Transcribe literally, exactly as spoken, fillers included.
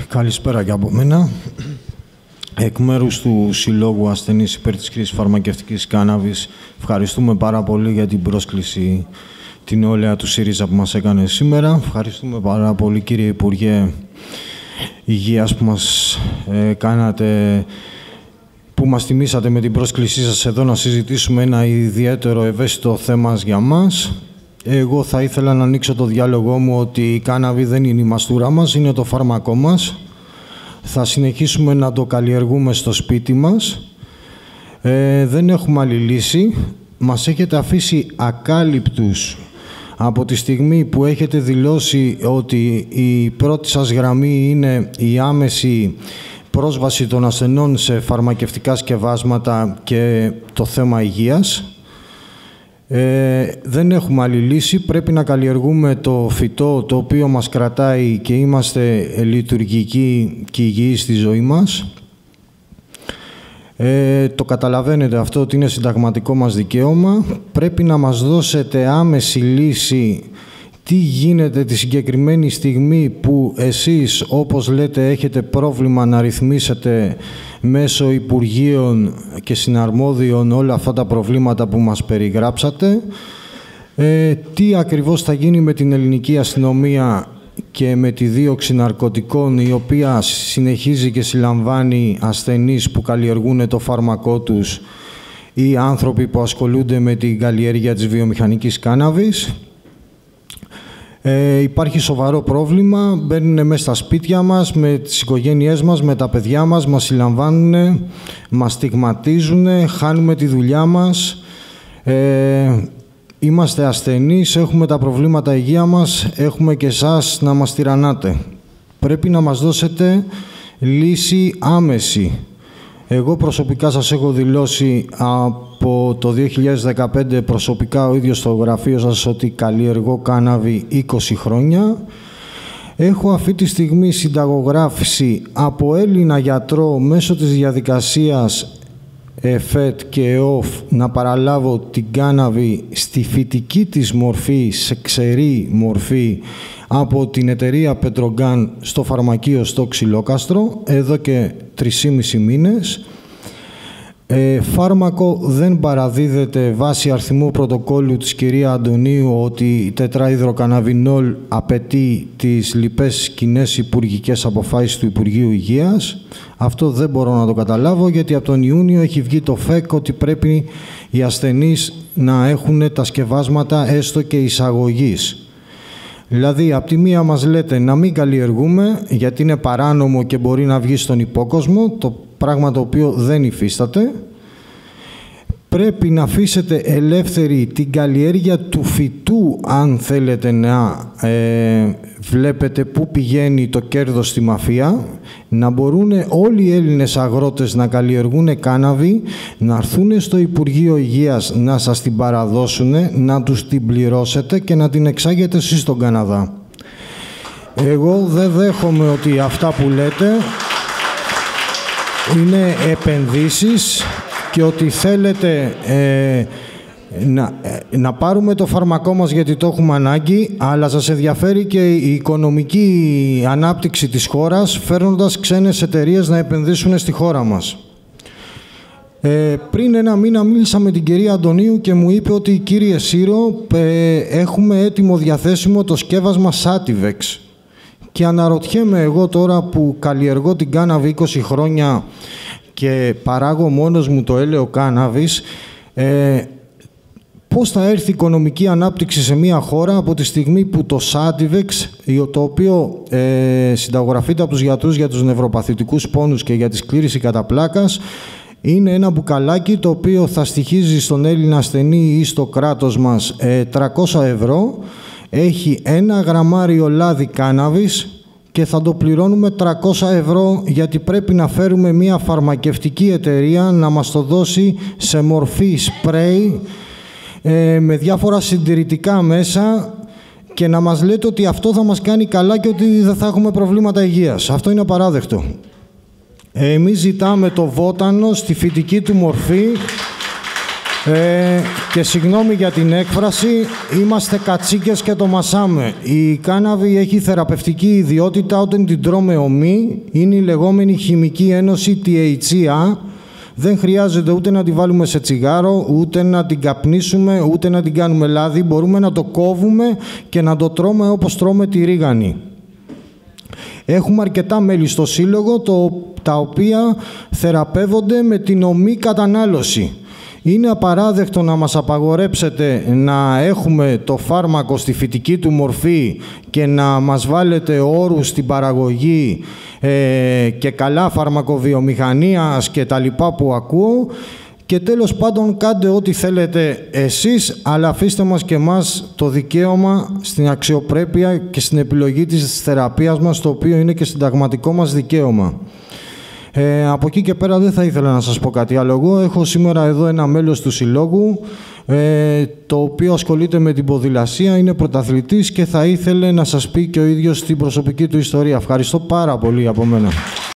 Καλησπέρα και από μένα. Εκ μέρους του Συλλόγου Ασθενείς υπέρ της χρήσης φαρμακευτικής κάναβης, ευχαριστούμε πάρα πολύ για την πρόσκληση την νεολαία του ΣΥΡΙΖΑ που μας έκανε σήμερα. Ευχαριστούμε πάρα πολύ, κύριε Υπουργέ Υγείας, που μας ε, κάνατε, που μας τιμήσατε με την πρόσκλησή σας εδώ να συζητήσουμε ένα ιδιαίτερο ευαίσθητο θέμα για μας. Εγώ θα ήθελα να ανοίξω το διάλογό μου ότι η κάναβη δεν είναι η μαστούρα μας, είναι το φάρμακό μας. Θα συνεχίσουμε να το καλλιεργούμε στο σπίτι μας. Ε, δεν έχουμε άλλη λύση. Μας έχετε αφήσει ακάλυπτους από τη στιγμή που έχετε δηλώσει ότι η πρώτη σας γραμμή είναι η άμεση πρόσβαση των ασθενών σε φαρμακευτικά σκευάσματα και το θέμα υγείας. Ε, δεν έχουμε άλλη λύση. Πρέπει να καλλιεργούμε το φυτό το οποίο μας κρατάει και είμαστε λειτουργικοί και υγιείς στη ζωή μας. Ε, το καταλαβαίνετε αυτό ότι είναι συνταγματικό μας δικαίωμα. Πρέπει να μας δώσετε άμεση λύση τι γίνεται τη συγκεκριμένη στιγμή που εσείς, όπως λέτε, έχετε πρόβλημα να ρυθμίσετε μέσω Υπουργείων και συναρμόδιων όλα αυτά τα προβλήματα που μας περιγράψατε. Ε, τι ακριβώς θα γίνει με την ελληνική αστυνομία και με τη δίωξη ναρκωτικών, η οποία συνεχίζει και συλλαμβάνει ασθενείς που καλλιεργούν το φάρμακό τους ή άνθρωποι που ασχολούνται με την καλλιέργεια της βιομηχανικής κάναβης. Ε, υπάρχει σοβαρό πρόβλημα, μπαίνουν μέσα στα σπίτια μας, με τις οικογένειές μας, με τα παιδιά μας, μας συλλαμβάνουν, μας στιγματίζουν, χάνουμε τη δουλειά μας, ε, είμαστε ασθενείς, έχουμε τα προβλήματα υγεία μας, έχουμε και εσάς να μας τυραννάτε. Πρέπει να μας δώσετε λύση άμεση. Εγώ προσωπικά σας έχω δηλώσει από το δύο χιλιάδες δεκαπέντε προσωπικά ο ίδιος στο γραφείο σας ότι καλλιεργώ κάναβη είκοσι χρόνια. Έχω αυτή τη στιγμή συνταγογράφηση από Έλληνα γιατρό μέσω της διαδικασίας ΕΦΕΤ και ΕΟΦ να παραλάβω την κάναβη στη φυτική της μορφή, σε ξερή μορφή, από την εταιρεία Πετρογκάν στο φαρμακείο στο Ξυλόκαστρο, εδώ και τρεισήμισι μήνες. Ε, φάρμακο δεν παραδίδεται βάσει αριθμού πρωτοκόλλου της κυρία Αντωνίου ότι τετραϊδροκαναβινόλ απαιτεί τις λοιπές κοινές υπουργικές αποφάσεις του Υπουργείου Υγείας. Αυτό δεν μπορώ να το καταλάβω, γιατί από τον Ιούνιο έχει βγει το ΦΕΚ ότι πρέπει οι ασθενείς να έχουν τα σκευάσματα έστω και εισαγωγής. Δηλαδή, από τη μία μας λέτε να μην καλλιεργούμε, γιατί είναι παράνομο και μπορεί να βγει στον υπόκοσμο, το πράγμα το οποίο δεν υφίσταται. Πρέπει να αφήσετε ελεύθερη την καλλιέργεια του φυτού, αν θέλετε να ε, βλέπετε πού πηγαίνει το κέρδος στη μαφία, να μπορούν όλοι οι Έλληνες αγρότες να καλλιεργούν κάναβη, να έρθουν στο Υπουργείο Υγείας να σας την παραδώσουν, να τους την πληρώσετε και να την εξάγετε εσείς στον Καναδά. Εγώ δεν δέχομαι ότι αυτά που λέτε είναι επενδύσεις και ότι θέλετε ε, να, ε, να πάρουμε το φάρμακό μας γιατί το έχουμε ανάγκη, αλλά σας ενδιαφέρει και η οικονομική ανάπτυξη της χώρας, φέρνοντας ξένες εταιρείες να επενδύσουν στη χώρα μας. Ε, πριν ένα μήνα μίλησα με την κυρία Αντωνίου και μου είπε ότι, κύριε Σύρο, ε, έχουμε έτοιμο διαθέσιμο το σκεύασμα Sativex. Και αναρωτιέμαι εγώ τώρα που καλλιεργώ την κάναβη είκοσι χρόνια και παράγω μόνος μου το έλαιο κάναβης, ε, πώς θα έρθει η οικονομική ανάπτυξη σε μια χώρα από τη στιγμή που το Sativex, το οποίο ε, συνταγογραφείται από τους γιατρούς για τους νευροπαθητικούς πόνους και για τη σκλήρηση κατά πλάκας, είναι ένα μπουκαλάκι το οποίο θα στοιχίζει στον Έλληνα ασθενή ή στο κράτος μας ε, τριακόσια ευρώ, έχει ένα γραμμάριο λάδι κάναβης και θα το πληρώνουμε τριακόσια ευρώ, γιατί πρέπει να φέρουμε μια φαρμακευτική εταιρεία να μας το δώσει σε μορφή σπρέι ε, με διάφορα συντηρητικά μέσα και να μας λέτε ότι αυτό θα μας κάνει καλά και ότι δεν θα έχουμε προβλήματα υγείας. Αυτό είναι απαράδεκτο. Εμείς ζητάμε το βότανο στη φυτική του μορφή Ε, και συγγνώμη για την έκφραση, είμαστε κατσίκες και το μασάμε. Η κάναβη έχει θεραπευτική ιδιότητα όταν την τρώμε ομή. Είναι η λεγόμενη χημική ένωση τι έιτς σι έι. Δεν χρειάζεται ούτε να τη βάλουμε σε τσιγάρο, ούτε να την καπνίσουμε, ούτε να την κάνουμε λάδι. Μπορούμε να το κόβουμε και να το τρώμε όπως τρώμε τη ρίγανη. Έχουμε αρκετά μέλη στο σύλλογο, το, τα οποία θεραπεύονται με την ομή κατανάλωση. Είναι απαράδεκτο να μας απαγορέψετε να έχουμε το φάρμακο στη φυτική του μορφή και να μας βάλετε όρους στην παραγωγή ε, και καλά φαρμακοβιομηχανίας και τα λοιπά που ακούω. Και τέλος πάντων κάντε ό,τι θέλετε εσείς, αλλά αφήστε μας και εμάς το δικαίωμα στην αξιοπρέπεια και στην επιλογή της θεραπείας μας, το οποίο είναι και συνταγματικό μας δικαίωμα. Ε, από εκεί και πέρα δεν θα ήθελα να σας πω κάτι άλλο. Εγώ έχω σήμερα εδώ ένα μέλος του Συλλόγου, ε, το οποίο ασχολείται με την ποδηλασία, είναι πρωταθλητής και θα ήθελε να σας πει και ο ίδιος την προσωπική του ιστορία. Ευχαριστώ πάρα πολύ από μένα.